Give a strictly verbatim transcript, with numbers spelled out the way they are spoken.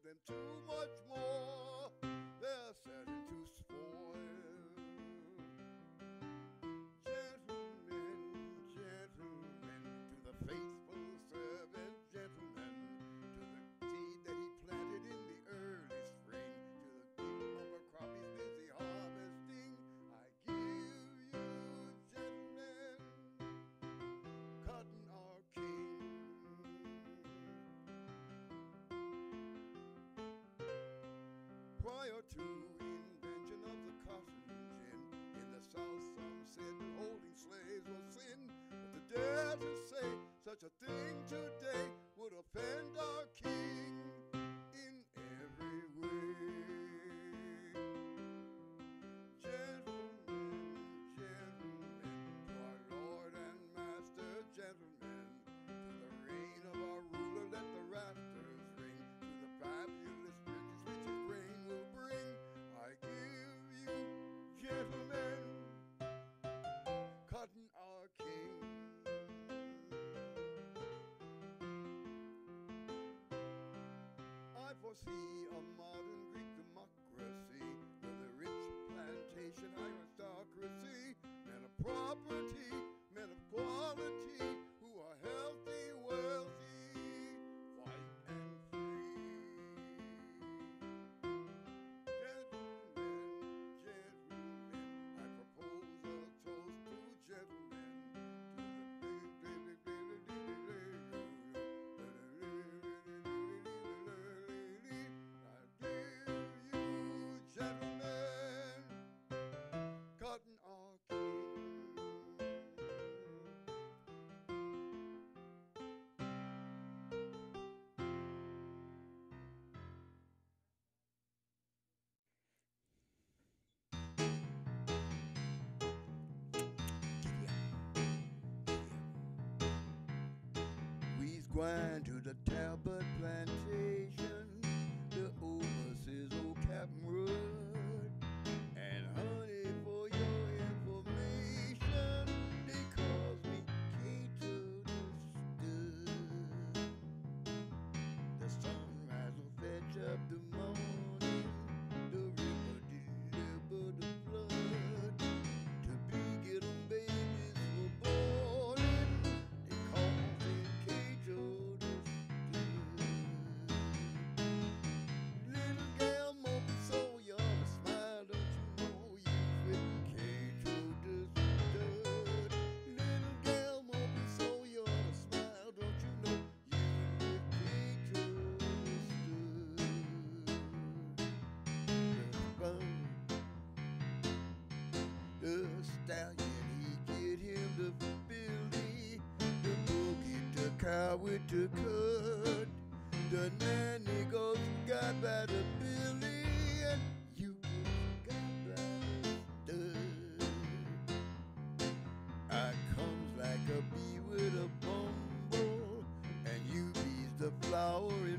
and too much more. They're setting to spoil. Gentlemen, gentlemen, to the faithful servant, gentlemen, to the seed that he planted in the early spring, to the big bumper crop he's busy harvesting, I give you, gentlemen, cotton our king. Prior to invention of the cotton gin, in the South some said that holding slaves was sin, but to dare to say such a thing today would offend our king in every way. Gentlemen, gentlemen, to our Lord and Master, gentlemen, to the reign of our ruler let the rafters ring, to the fabulous riches which his reign will bring, I give you, gentlemen, cotton our king. I foresee a modern Greek democracy with a rich plantation aristocracy, men of property, men of quality, who are healthy, wealthy, white and free. Gentlemen, gentlemen, I propose a toast to gentlemen, to the big, big, big, big, I give you, gentlemen, cotton our king. We's gwine to the Talbot plantation, the overseas old Captain Rudd, and honey, for your information, they calls me Cato the Stud. The sunrise will fetch up the morning, the river deliver the flood, to be getting babies for boarding, they call me Cato the Stud. Little girl, mopey, so you ought to smile, don't you know you fit Cato the Stud. Little girl, mopey, so you ought to smile, don't you know you fit Cato the Stud. The bum, the stallion, he get him the Billy, the boogie, the cow with the cut, the nanny goes got by the Billy, and you got by the stud. I comes like a bee with a bumble, and you bees the flower